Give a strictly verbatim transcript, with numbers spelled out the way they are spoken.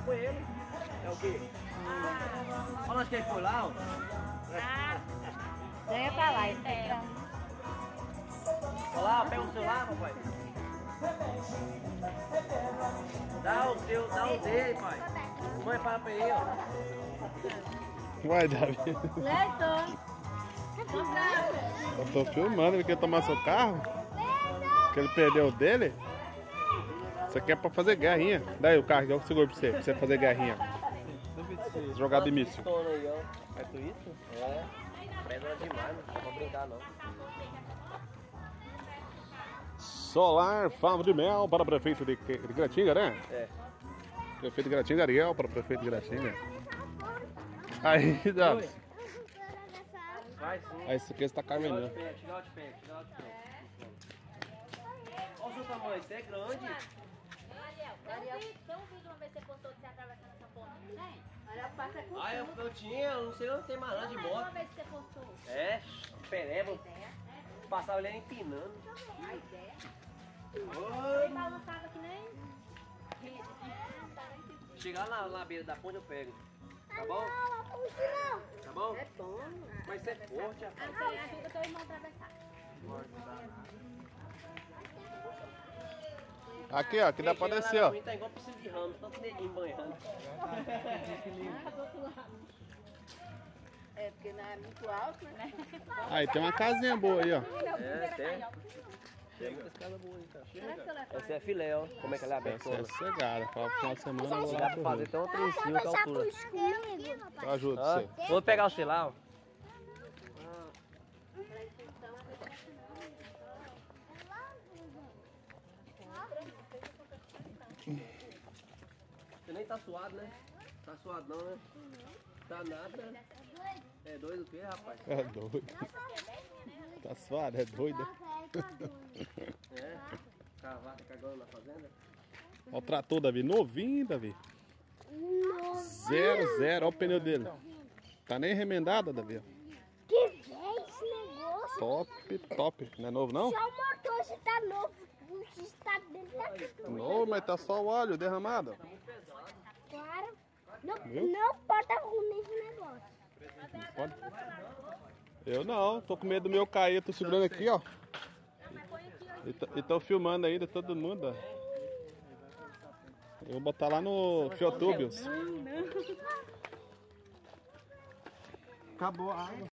com ele. É o quê? Ah. Olha onde que ele foi lá, ó. Ah, ganha pra lá, ele tem pra... Olha lá, pega o celular, papai. Dá o seu, dá o dele, pai. Mãe, fala pra ele, ó. Vai, Davi. Leito. Eu tô filmando, ele quer tomar seu carro? Que ele perdeu o dele? Isso aqui é pra fazer guerrinha. Daí o carro, eu seguro pra você, pra você fazer guerrinha. Jogar de míssil. Aí, ó. É tu isso? É. Pedra demais, não dá pra brincar não. Solar Favo de Mel para o prefeito de, de Gratinga, né? É. Prefeito de Gratinga, Ariel para o prefeito de Gratinga. Aí, Davi. Vai sim. Aí, isso aqui está carmenando. Tira o de pé, tira o de pé. Olha o seu tamanho, isso é grande. Daniel, tem um vídeo uma vez que você postou de você atravessando essa ponte, não tem? Olha, passa com Ah, eu, eu tinha, eu não sei onde tem mais nada de uma moto. vez que você postou. É, pereba. Passava ele empinando. A ideia. Oi. Ele balançava que nem rede. Chegar lá na beira da ponte eu pego. Tá bom? Tá bom? É bom. Mas você é forte, rapaz. Ah, você ajuda teu irmão a atravessar. Aqui, ó, que dá pra descer, ó. Tá igual piscina de ramo, tanto neguinho banhando. É, porque não é muito alto, né? Aí, tem uma casinha boa aí, ó. É, tem. Tem muitas casas boas aí, cara. Essa é filé, ó. Como é que ela é aberta? Essa é cegada. Para o final de semana eu vou Dá lá pra pro fazer Rio. até um trencinho com a altura. Eu ajudo Ó, você. vou pegar o celular, ó. Você nem tá suado, né? Tá suado não, né? Tá nada. É doido o quê, rapaz? É doido. Tá suado, é doido. É? Cavalo cagando na fazenda? Olha o trator, Davi. Novinho, Davi. Zero, zero. Olha o pneu dele. Tá nem remendado, Davi. Que velho esse negócio. Top, top. Não é novo, não? Só o motor se tá novo. O que está dentro da Novo, mas tá só o óleo derramado. Claro. Não, Viu? não pode estar ruim esse negócio. Pode? Eu não. Tô com medo do meu cair. Tô segurando aqui, ó. E tô, e tô filmando ainda todo mundo, ó. Eu vou botar lá no Fiotúbios. Acabou a água.